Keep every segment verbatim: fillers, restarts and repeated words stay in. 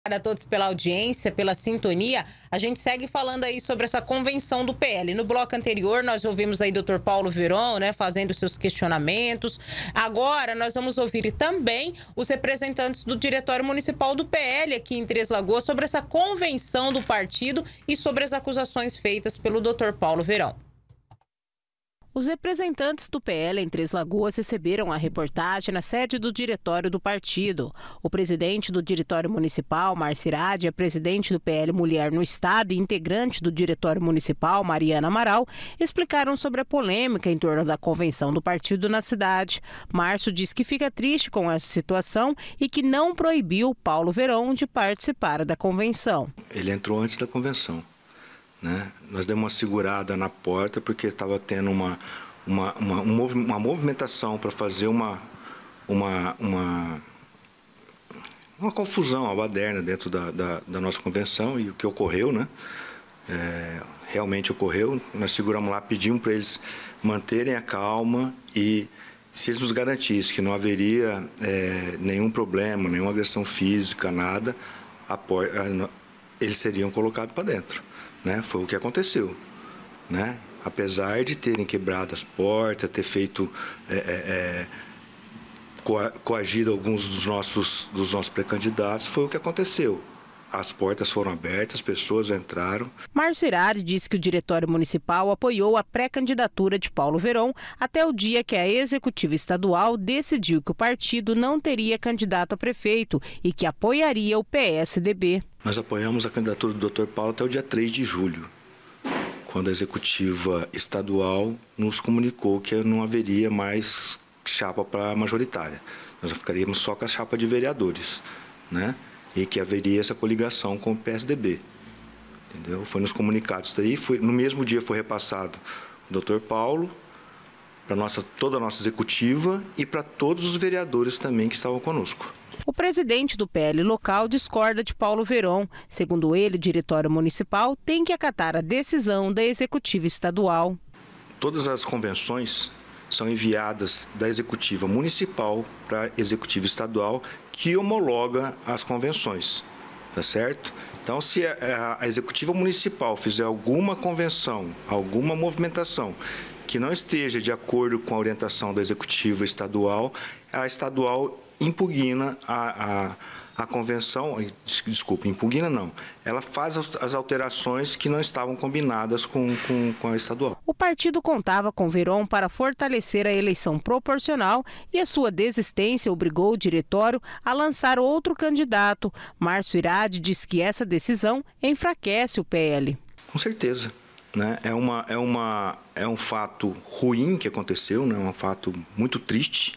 A todos pela audiência, pela sintonia. A gente segue falando aí sobre essa convenção do P L. No bloco anterior, nós ouvimos aí o doutor Paulo Veron, né, fazendo seus questionamentos. Agora, nós vamos ouvir também os representantes do Diretório Municipal do P L aqui em Três Lagoas sobre essa convenção do partido e sobre as acusações feitas pelo doutor Paulo Veron. Os representantes do P L em Três Lagoas receberam a reportagem na sede do diretório do partido. O presidente do diretório municipal, Márcio Iradi, a presidente do P L Mulher no Estado e integrante do diretório municipal, Mariana Amaral, explicaram sobre a polêmica em torno da convenção do partido na cidade. Márcio diz que fica triste com essa situação e que não proibiu Paulo Veron de participar da convenção. Ele entrou antes da convenção. Né? Nós demos uma segurada na porta porque estava tendo uma, uma, uma, uma movimentação para fazer uma, uma, uma, uma confusão, uma baderna dentro da, da, da nossa convenção, e o que ocorreu, né? É, realmente ocorreu. Nós seguramos lá, pedimos para eles manterem a calma e, se eles nos garantissem que não haveria é, nenhum problema, nenhuma agressão física, nada, a porta, eles seriam colocados para dentro. Né? Foi o que aconteceu, né? Apesar de terem quebrado as portas, ter feito, é, é, co coagido alguns dos nossos, dos nossos pré-candidatos, foi o que aconteceu. As portas foram abertas, as pessoas entraram. Márcio Iradi disse que o Diretório Municipal apoiou a pré-candidatura de Paulo Veron até o dia que a Executiva Estadual decidiu que o partido não teria candidato a prefeito e que apoiaria o P S D B. Nós apoiamos a candidatura do doutor Paulo até o dia três de julho, quando a Executiva Estadual nos comunicou que não haveria mais chapa para majoritária. Nós ficaríamos só com a chapa de vereadores, né? E que haveria essa coligação com o P S D B. Entendeu? Foi nos comunicados daí, foi, no mesmo dia foi repassado o doutor Paulo, para nossa, toda a nossa executiva e para todos os vereadores também que estavam conosco. O presidente do P L local discorda de Paulo Veron. Segundo ele, o diretório municipal tem que acatar a decisão da executiva estadual. Todas as convenções são enviadas da executiva municipal para a executiva estadual, que homologa as convenções, tá certo? Então, se a, a executiva municipal fizer alguma convenção, alguma movimentação que não esteja de acordo com a orientação da executiva estadual, a estadual impugna a, a, a convenção, desculpa, impugna não, ela faz as alterações que não estavam combinadas com, com, com a estadual. O partido contava com Veron para fortalecer a eleição proporcional e a sua desistência obrigou o diretório a lançar outro candidato. Márcio Iradi diz que essa decisão enfraquece o P L. Com certeza. Né? É, uma, é, uma, é um fato ruim que aconteceu, né? Um fato muito triste.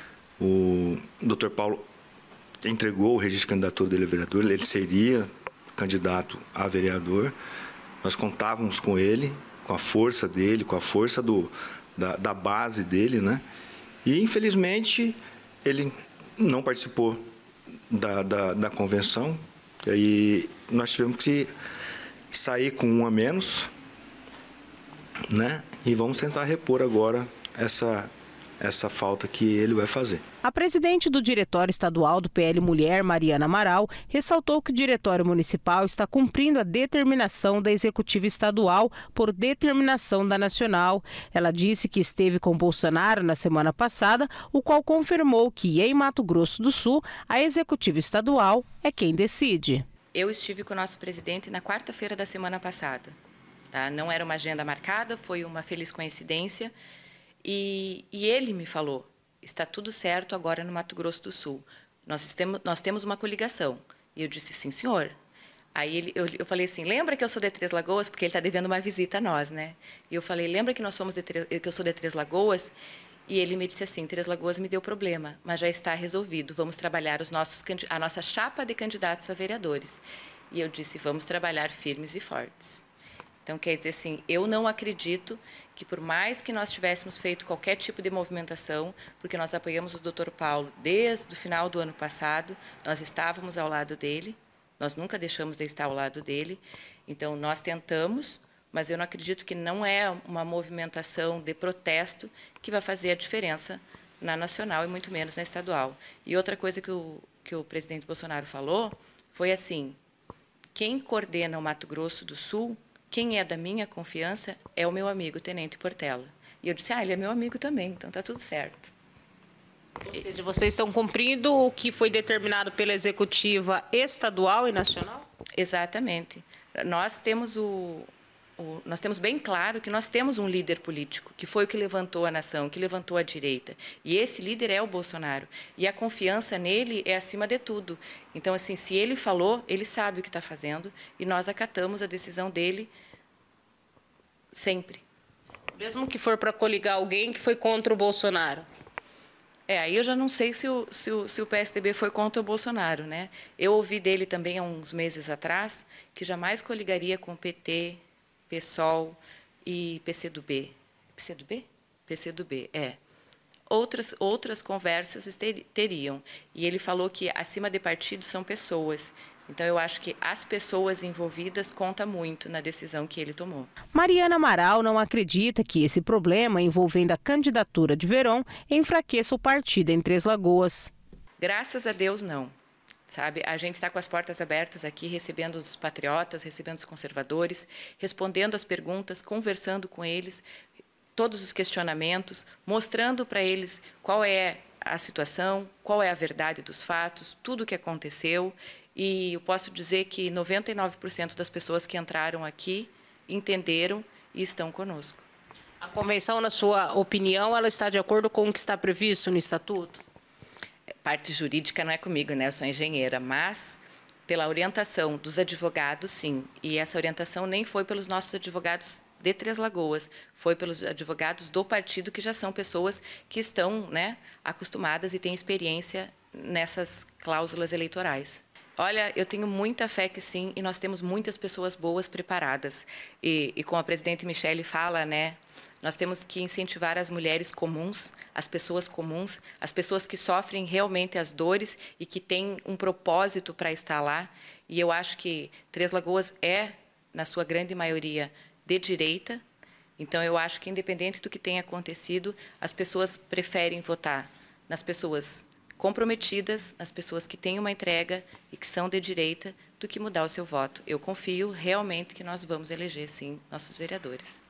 O doutor Paulo entregou o registro de candidatura dele a vereador, ele seria candidato a vereador. Nós contávamos com ele, com a força dele, com a força do, da, da base dele, né? E, infelizmente, ele não participou da, da, da convenção. E aí nós tivemos que sair com um a menos, né? E vamos tentar repor agora essa essa falta que ele vai fazer. A presidente do Diretório Estadual do P L Mulher, Mariana Amaral, ressaltou que o Diretório Municipal está cumprindo a determinação da Executiva Estadual por determinação da Nacional. Ela disse que esteve com Bolsonaro na semana passada, o qual confirmou que em Mato Grosso do Sul, a Executiva Estadual é quem decide. Eu estive com o nosso presidente na quarta-feira da semana passada. Tá? Não era uma agenda marcada, foi uma feliz coincidência. E, e ele me falou, está tudo certo agora no Mato Grosso do Sul. Nós temos, nós temos uma coligação. E eu disse, sim, senhor. Aí ele, eu, eu falei assim, lembra que eu sou de Três Lagoas? Porque ele está devendo uma visita a nós, né? E eu falei, lembra que nós somos de, que eu sou de Três Lagoas? E ele me disse assim, Três Lagoas me deu problema, mas já está resolvido. Vamos trabalhar os nossos, a nossa chapa de candidatos a vereadores. E eu disse, vamos trabalhar firmes e fortes. Então, quer dizer assim, eu não acredito que por mais que nós tivéssemos feito qualquer tipo de movimentação, porque nós apoiamos o doutor Paulo desde o final do ano passado, nós estávamos ao lado dele, nós nunca deixamos de estar ao lado dele, então nós tentamos, mas eu não acredito que não é uma movimentação de protesto que vai fazer a diferença na nacional e muito menos na estadual. E outra coisa que o, que o presidente Bolsonaro falou foi assim, quem coordena o Mato Grosso do Sul, quem é da minha confiança, é o meu amigo Tenente Portela. E eu disse, ah, ele é meu amigo também, então está tudo certo. Ou seja, vocês estão cumprindo o que foi determinado pela executiva estadual e nacional? Exatamente. Nós temos o, o, nós temos bem claro que nós temos um líder político, que foi o que levantou a nação, que levantou a direita. E esse líder é o Bolsonaro. E a confiança nele é acima de tudo. Então, assim, se ele falou, ele sabe o que está fazendo e nós acatamos a decisão dele sempre. Mesmo que for para coligar alguém que foi contra o Bolsonaro? É, aí eu já não sei se o, se, o, se o P S D B foi contra o Bolsonaro, né? Eu ouvi dele também há uns meses atrás que jamais coligaria com o P T, PSOL e P C do B. P C do B? P C do B, é. Outras, outras conversas ter, teriam. E ele falou que acima de partidos são pessoas. Então, eu acho que as pessoas envolvidas contam muito na decisão que ele tomou. Mariana Amaral não acredita que esse problema envolvendo a candidatura de Veron enfraqueça o partido em Três Lagoas. Graças a Deus, não. Sabe? A gente está com as portas abertas aqui, recebendo os patriotas, recebendo os conservadores, respondendo as perguntas, conversando com eles, todos os questionamentos, mostrando para eles qual é a situação, qual é a verdade dos fatos, tudo o que aconteceu. E eu posso dizer que noventa e nove por cento das pessoas que entraram aqui entenderam e estão conosco. A convenção, na sua opinião, ela está de acordo com o que está previsto no Estatuto? Parte jurídica não é comigo, né? Eu sou engenheira, mas pela orientação dos advogados, sim. E essa orientação nem foi pelos nossos advogados de Três Lagoas, foi pelos advogados do partido, que já são pessoas que estão, né, acostumadas e têm experiência nessas cláusulas eleitorais. Olha, eu tenho muita fé que sim, e nós temos muitas pessoas boas preparadas. E, e como a presidente Michele fala, né, nós temos que incentivar as mulheres comuns, as pessoas comuns, as pessoas que sofrem realmente as dores e que têm um propósito para estar lá. E eu acho que Três Lagoas é, na sua grande maioria, de direita. Então, eu acho que, independente do que tenha acontecido, as pessoas preferem votar nas pessoas comprometidas, nas pessoas que têm uma entrega e que são de direita, do que mudar o seu voto. Eu confio realmente que nós vamos eleger, sim, nossos vereadores.